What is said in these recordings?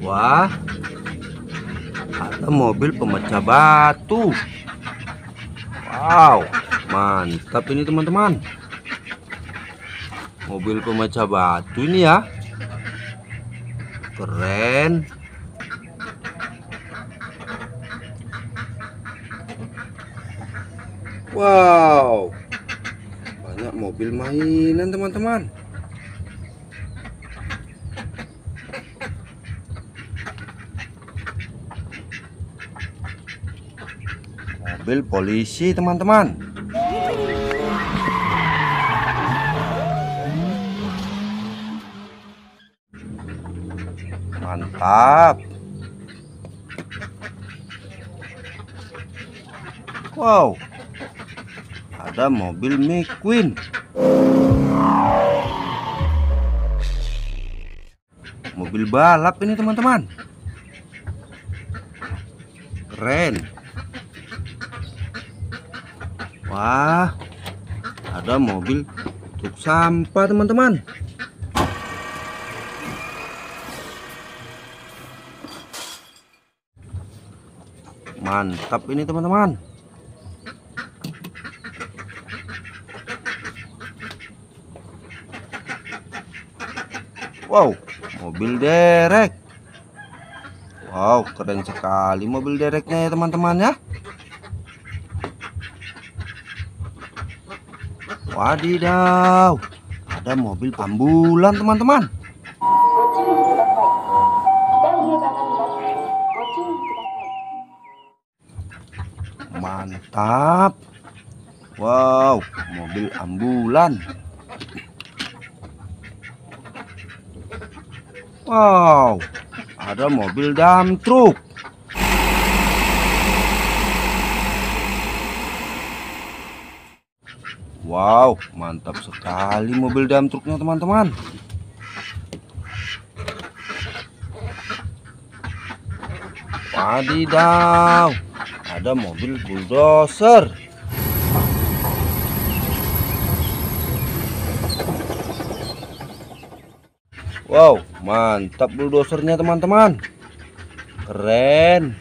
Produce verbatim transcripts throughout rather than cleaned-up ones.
Wah, ada mobil pemecah batu. Wow, mantap ini teman-teman. Mobil pemecah batu ini ya. Keren. Wow, banyak mobil mainan teman-teman. Mobil polisi teman-teman. Mantap. Wow, ada mobil McQueen. Mobil balap ini teman-teman. Keren. Wah, ada mobil truk sampah teman-teman. Mantap ini teman-teman. Wow, mobil derek. Wow, keren sekali mobil dereknya ya teman-teman ya. Wadidaw, ada mobil ambulan teman-teman. Mantap. Wow, mobil ambulan. Wow, ada mobil dump truck. Wow, mantap sekali mobil dump truknya teman-teman. Wadidaw, ada mobil bulldozer. Wow, mantap bulldozernya teman-teman. Keren.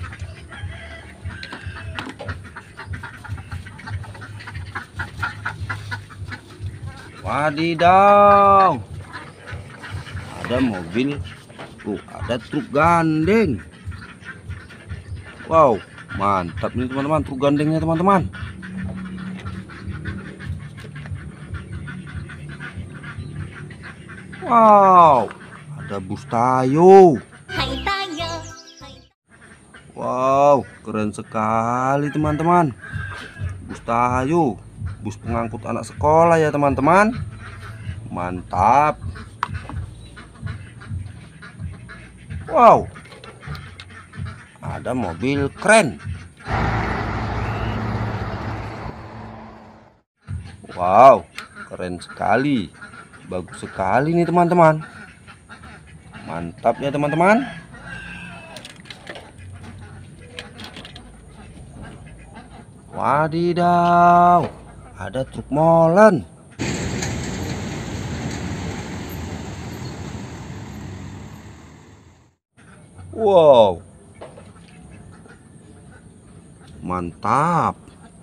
Wadidaw, ada mobil, tuh ada truk gandeng. Wow, mantap nih teman-teman, truk gandengnya teman-teman. Wow, ada bus Tayo. Wow, keren sekali teman-teman. Bus Tayo, bus pengangkut anak sekolah ya teman-teman. Mantap. Wow, ada mobil keren. Wow, keren sekali. Bagus sekali nih teman-teman. Mantap ya teman-teman. Wadidaw, ada truk molen. Wow, mantap.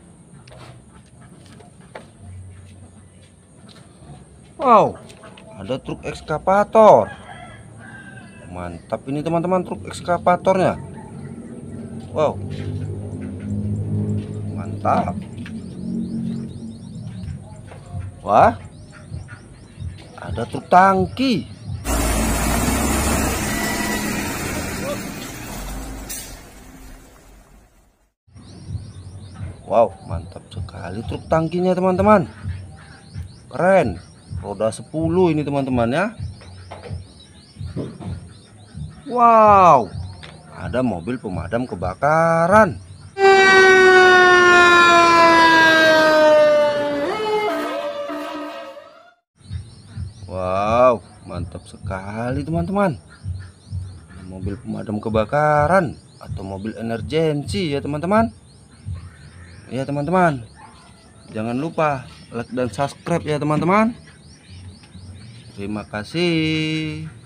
Wow, ada truk ekskavator. Mantap ini teman-teman, truk ekskavatornya. Wow, mantap. Wah, ada truk tangki. Wow, mantap sekali truk tangkinya teman-teman. Keren. Roda sepuluh ini teman-teman ya. Wow, ada mobil pemadam kebakaran. Wow, mantap sekali teman-teman. Mobil pemadam kebakaran atau mobil emergency ya teman-teman. Ya teman-teman, jangan lupa like dan subscribe ya teman-teman. Terima kasih.